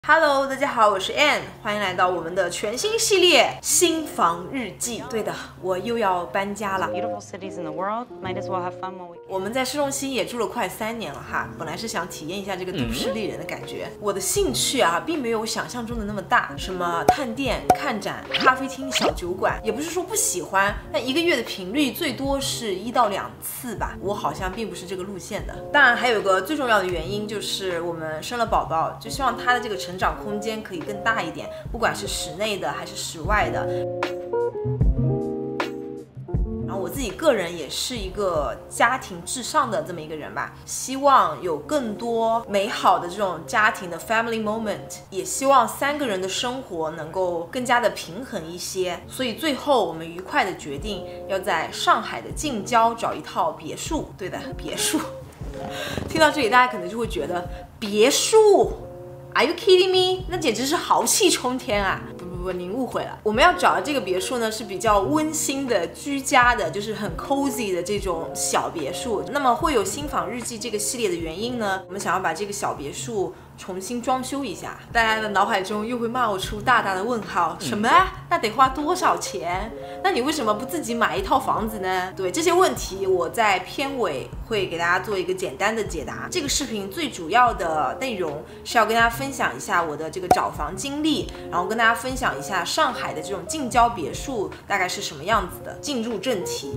Hello， 大家好，我是 Ann， 欢迎来到我们的全新系列新房日记。对的，我又要搬家了。我们在市中心也住了快3年了哈，本来是想体验一下这个都市丽人的感觉。我的兴趣啊，并没有想象中的那么大，什么探店、看展、咖啡厅、小酒馆，也不是说不喜欢，但一个月的频率最多是1到2次吧。我好像并不是这个路线的。当然，还有一个最重要的原因就是我们生了宝宝，就希望他的这个成长空间可以更大一点，不管是室内的还是室外的。然后我自己个人也是一个家庭至上的这么一个人吧，希望有更多美好的这种家庭的 family moment， 也希望3个人的生活能够更加的平衡一些。所以最后我们愉快的决定要在上海的近郊找一套别墅。对的，别墅。听到这里大家可能就会觉得别墅Are you kidding me？ 那简直是豪气冲天啊！不，您误会了。我们要找的这个别墅呢，是比较温馨的、居家的，就是很 cozy 的这种小别墅。那么会有新房日记这个系列的原因呢，我们想要把这个小别墅重新装修一下。大家的脑海中又会冒出大大的问号，什么？那得花多少钱？那你为什么不自己买一套房子呢？对，这些问题我在片尾会给大家做一个简单的解答。这个视频最主要的内容是要跟大家分享一下我的这个找房经历，然后跟大家分享一下上海的这种近郊别墅大概是什么样子的。进入正题。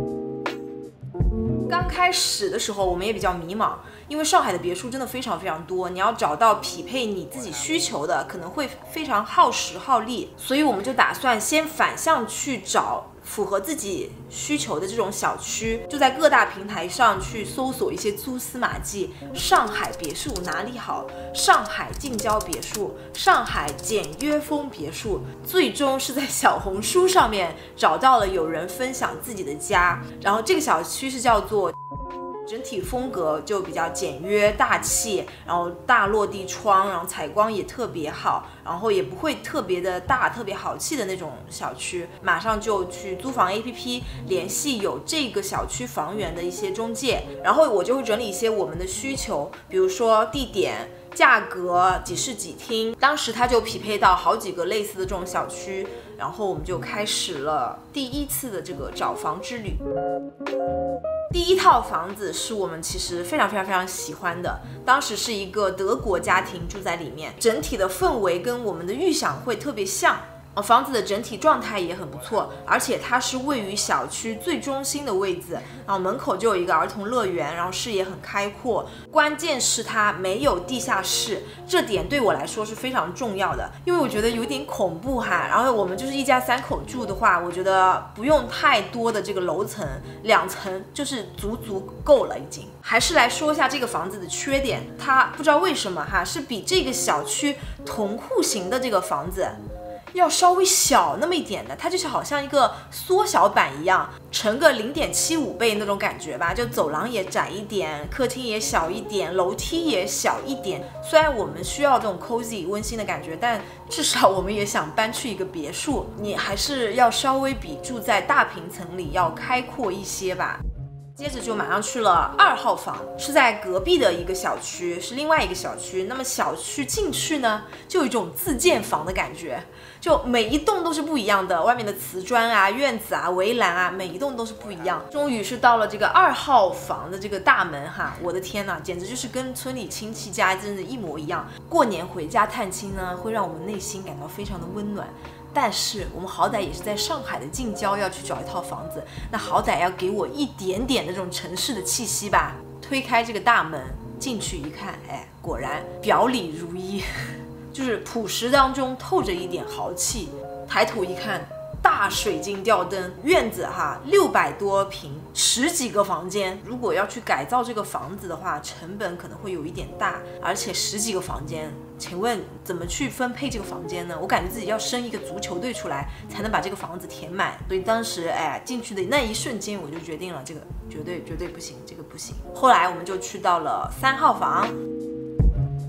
刚开始的时候我们也比较迷茫，因为上海的别墅真的非常非常多，你要找到匹配你自己需求的可能会非常耗时耗力，所以我们就打算先反向去找符合自己需求的这种小区，就在各大平台上去搜索一些蛛丝马迹，上海别墅哪里好，上海近郊别墅，上海简约风别墅，最终是在小红书上面找到了有人分享自己的家，然后这个小区是叫做整体风格就比较简约大气，然后大落地窗，然后采光也特别好，然后也不会特别的大特别好气的那种小区。马上就去租房 APP 联系有这个小区房源的一些中介，然后我就会整理一些我们的需求，比如说地点、价格、几室几厅，当时它就匹配到好几个类似的这种小区，然后我们就开始了第1次的这个找房之旅。第1套房子是我们其实非常喜欢的，当时是一个德国家庭住在里面，整体的氛围跟我们的预想会特别像。房子的整体状态也很不错，而且它是位于小区最中心的位置，然后门口就有一个儿童乐园，然后视野很开阔，关键是它没有地下室，这点对我来说是非常重要的，因为我觉得有点恐怖哈。然后我们就是一家3口住的话，我觉得不用太多的这个楼层，2层就是足够了已经。还是来说一下这个房子的缺点，它不知道为什么哈，是比这个小区同户型的这个房子要稍微小那么一点的，它就是好像一个缩小版一样，乘个0.75倍那种感觉吧，就走廊也窄一点，客厅也小一点，楼梯也小一点。虽然我们需要这种 cozy 温馨的感觉，但至少我们也想搬去一个别墅，你还是要稍微比住在大平层里要开阔一些吧。接着就马上去了2号房，是在隔壁的一个小区，是另外一个小区。那么小区进去呢，就有一种自建房的感觉，就每一栋都是不一样的，外面的瓷砖啊、院子啊、围栏啊，每一栋都是不一样。终于是到了这个2号房的这个大门哈，我的天哪，简直就是跟村里亲戚家真的一模一样。过年回家探亲呢，会让我们内心感到非常的温暖。但是我们好歹也是在上海的近郊要去找一套房子，那好歹要给我一点点那种城市的气息吧。推开这个大门进去一看，果然表里如一，就是朴实当中透着一点豪气。抬头一看，大水晶吊灯，院子哈，600多平，10几个房间。如果要去改造这个房子的话，成本可能会有一点大，而且10几个房间，请问怎么去分配这个房间呢？我感觉自己要生一个足球队出来，才能把这个房子填满。所以当时进去的那一瞬间，我就决定了，这个绝对不行，这个不行。后来我们就去到了3号房。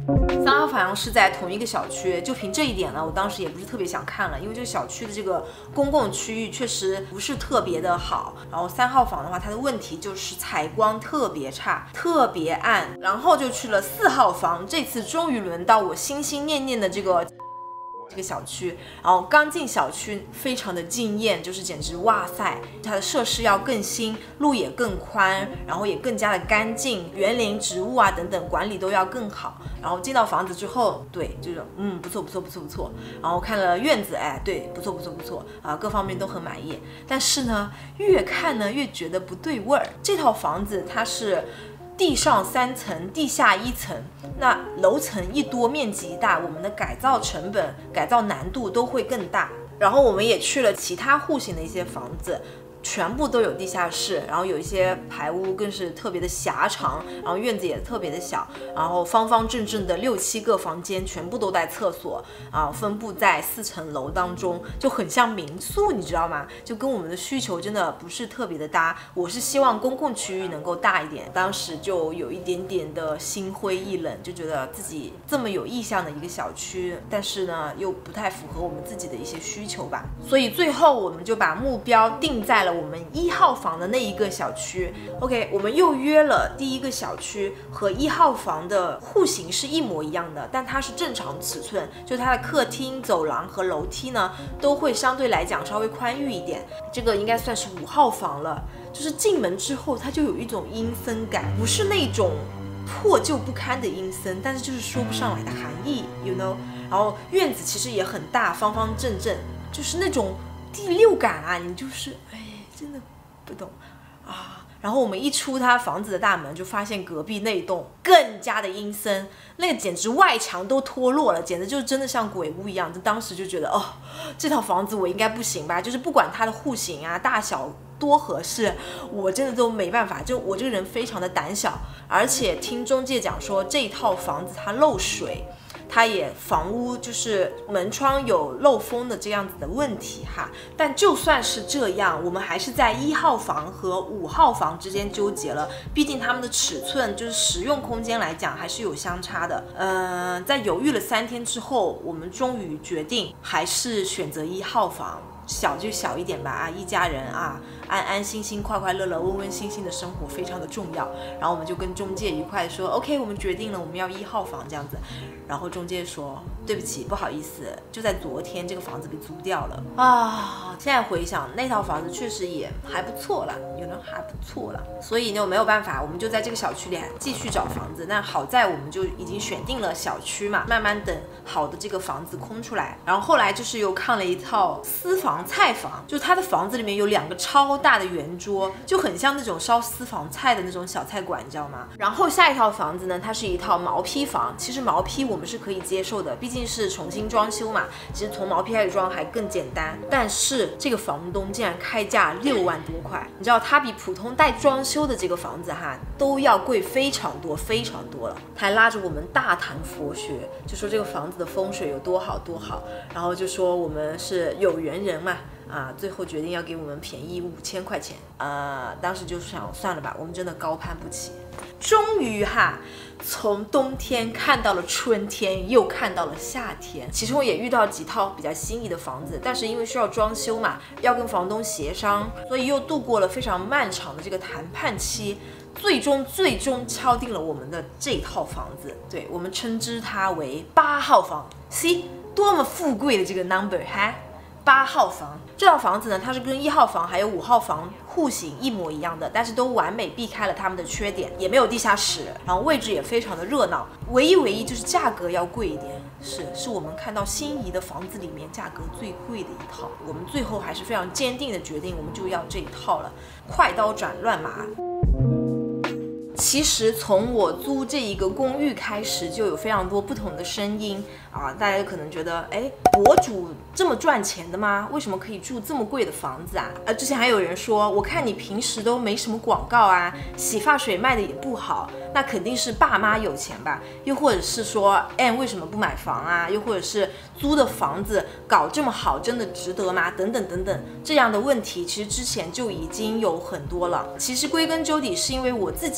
3号房是在同一个小区，就凭这一点呢，我当时也不是特别想看了，因为这个小区的这个公共区域确实不是特别的好。然后3号房的话，它的问题就是采光特别差，特别暗。然后就去了4号房，这次终于轮到我心心念念的这个小区，然后刚进小区非常的惊艳，就是简直哇塞，它的设施要更新，路也更宽，然后也更加的干净，园林植物啊等等管理都要更好。然后进到房子之后，对，就是不错不错不错不错。然后看了院子，哎，对，不错不错不错啊，各方面都很满意。但是呢，越看呢越觉得不对味儿。这套房子它是地上3层，地下1层，那楼层一多，面积一大，我们的改造成本、改造难度都会更大。然后我们也去了其他户型的一些房子，全部都有地下室，然后有一些排屋更是特别的狭长，然后院子也特别的小，然后方方正正的6、7个房间，全部都带厕所啊，分布在4层楼当中，就很像民宿，你知道吗？就跟我们的需求真的不是特别的搭。我是希望公共区域能够大一点，当时就有一点点的心灰意冷，就觉得自己这么有意向的一个小区，但是呢又不太符合我们自己的一些需求吧，所以最后我们就把目标定在了我们1号房的那一个小区。 OK， 我们又约了第一个小区，和1号房的户型是一模一样的，但它是正常尺寸，就它的客厅、走廊和楼梯呢都会相对来讲稍微宽裕一点。这个应该算是5号房了，就是进门之后它就有一种阴森感，不是那种破旧不堪的阴森，但是就是说不上来的寒意 you know。 然后院子其实也很大，方方正正，就是那种第6感啊，你就是真的不懂啊。然后我们一出他房子的大门，就发现隔壁那栋更加的阴森，那个简直外墙都脱落了，简直就真的像鬼屋一样。就当时就觉得这套房子我应该不行吧，就是不管它的户型啊大小多合适，我真的都没办法。就我这个人非常的胆小，而且听中介讲说这一套房子它漏水，它也房屋就是门窗有漏风的这样子的问题哈。但就算是这样，我们还是在1号房和5号房之间纠结了，毕竟它们的尺寸就是实用空间来讲还是有相差的。在犹豫了3天之后，我们终于决定还是选择1号房。小就小一点吧啊，一家人啊，安安心心、快快乐乐、温温馨馨的生活非常的重要。然后我们就跟中介愉快的说 ，OK， 我们决定了，我们要1号房这样子。然后中介说，对不起，不好意思，就在昨天这个房子被租掉了啊。现在回想，那套房子确实也还不错啦，有人还不错啦。所以呢，没有办法，我们就在这个小区里继续找房子。那好在我们就已经选定了小区嘛，慢慢等好的这个房子空出来。然后后来就是又看了一套私房菜房，就是他的房子里面有2个超大的圆桌，就很像那种烧私房菜的那种小菜馆，你知道吗？然后下一套房子呢，它是一套毛坯房。其实毛坯我们是可以接受的，毕竟是重新装修嘛，其实从毛坯开始装还更简单。但是这个房东竟然开价6万多块，你知道它比普通带装修的这个房子哈都要贵非常多非常多了。他还拉着我们大谈佛学，就说这个房子的风水有多好多好，然后就说我们是有缘人嘛。最后决定要给我们便宜5000块钱。当时就想算了吧，我们真的高攀不起。终于从冬天看到了春天，又看到了夏天。其中也遇到几套比较心仪的房子，但是因为需要装修嘛，要跟房东协商，所以又度过了非常漫长的这个谈判期。最终敲定了我们的这套房子，对，我们称之它为8号房。See， 多么富贵的这个 number 哈！8号房这套房子呢，它是跟1号房还有5号房户型一模一样的，但是都完美避开了它们的缺点，也没有地下室，然后位置也非常的热闹。唯一就是价格要贵一点，是我们看到心仪的房子里面价格最贵的一套。我们最后还是非常坚定的决定，我们就要这一套了，快刀斩乱麻。其实从我租这一个公寓开始，就有非常多不同的声音啊，大家可能觉得，博主这么赚钱的吗？为什么可以住这么贵的房子啊？之前还有人说，我看你平时都没什么广告啊，洗发水卖的也不好，那肯定是爸妈有钱吧？又或者是说为什么不买房啊？又或者是租的房子搞这么好，真的值得吗？等等等等，这样的问题其实之前就已经有很多了。其实归根究底是因为我自己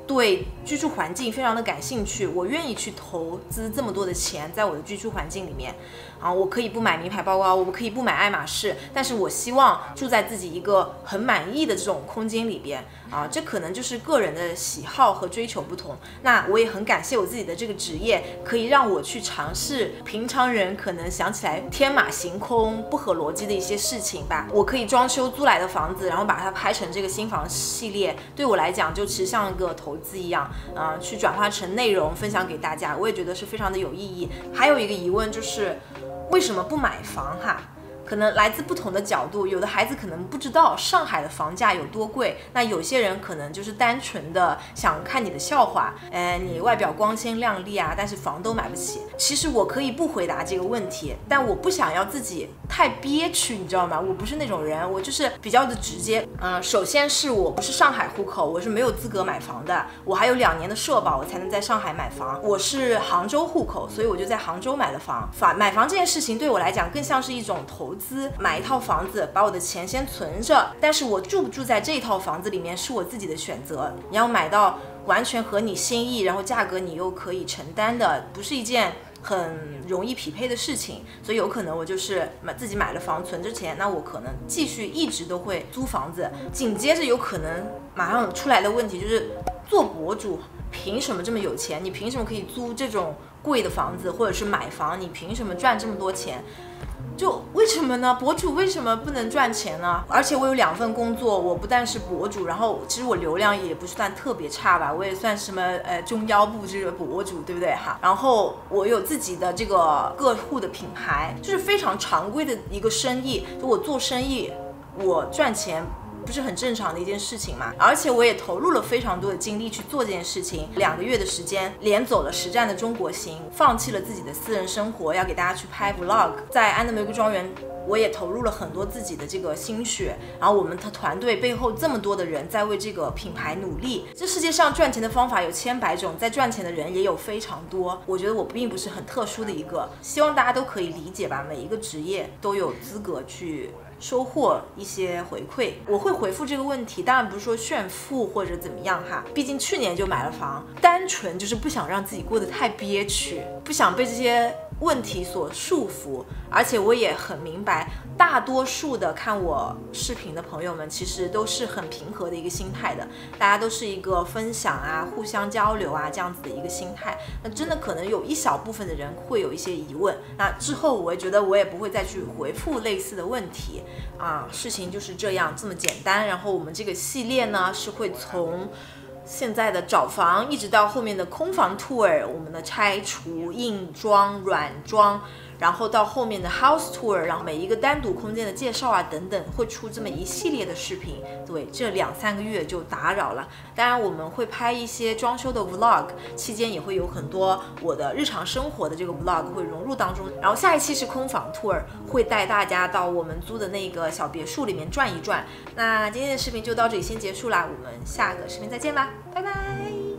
对居住环境非常的感兴趣，我愿意去投资这么多的钱在我的居住环境里面啊，我可以不买名牌包包，我可以不买爱马仕，但是我希望住在自己一个很满意的这种空间里边啊，这可能就是个人的喜好和追求不同。那我也很感谢我自己的这个职业，可以让我去尝试平常人可能想起来天马行空、不合逻辑的一些事情吧。我可以装修租来的房子，然后把它拍成这个新房系列，对我来讲就其实像一个投资一样，去转化成内容分享给大家，我也觉得是非常的有意义。还有一个疑问就是为什么不买房哈？可能来自不同的角度，有的孩子可能不知道上海的房价有多贵，那有些人可能就是单纯的想看你的笑话，你外表光鲜亮丽啊，但是房都买不起。其实我可以不回答这个问题，但我不想要自己太憋屈，你知道吗？我不是那种人，我就是比较的直接。首先是我不是上海户口，我是没有资格买房的，我还有2年的社保，我才能在上海买房。我是杭州户口，所以我就在杭州买了房。买房这件事情对我来讲更像是一种投资，买一套房子，把我的钱先存着，但是我住不住在这一套房子里面是我自己的选择。你要买到完全合你心意，然后价格你又可以承担的，不是一件很容易匹配的事情，所以有可能我就是自己买了房存着钱，那我可能继续一直都会租房子。紧接着有可能马上出来的问题就是做博主凭什么这么有钱？你凭什么可以租这种贵的房子，或者是买房？你凭什么赚这么多钱？就为什么呢？博主为什么不能赚钱呢？而且我有2份工作，我不但是博主，然后其实我流量也不算特别差吧，我也算什么中腰部这个博主，对不对哈？然后我有自己的这个个户的品牌，就是非常常规的一个生意。就我做生意，我赚钱不是很正常的一件事情嘛？而且我也投入了非常多的精力去做这件事情，2个月的时间连走了10站的中国行，放弃了自己的私人生活，要给大家去拍 vlog。在安德玫瑰庄园，我也投入了很多自己的这个心血，然后我们的团队背后这么多的人在为这个品牌努力。这世界上赚钱的方法有千百种，在赚钱的人也有非常多。我觉得我并不是很特殊的一个，希望大家都可以理解吧。每一个职业都有资格去收获一些回馈。我会回复这个问题，当然不是说炫富或者怎么样哈，毕竟去年就买了房，单纯就是不想让自己过得太憋屈，不想被这些问题所束缚。而且我也很明白，大多数的看我视频的朋友们其实都是很平和的一个心态的，大家都是一个分享啊、互相交流啊这样子的一个心态。那真的可能有一小部分的人会有一些疑问，那之后我也觉得我也不会再去回复类似的问题啊，事情就是这样这么简单。然后我们这个系列呢是会从现在的找房一直到后面的空房 tour， 我们的拆除、硬装、软装，然后到后面的 house tour， 然后每一个单独空间的介绍啊等等，会出这么一系列的视频。对，这2-3个月就打扰了。当然我们会拍一些装修的 vlog， 期间也会有很多我的日常生活的这个 vlog 会融入当中。然后下一期是空房 tour， 会带大家到我们租的那个小别墅里面转一转。那今天的视频就到这里先结束啦，我们下个视频再见吧，拜拜。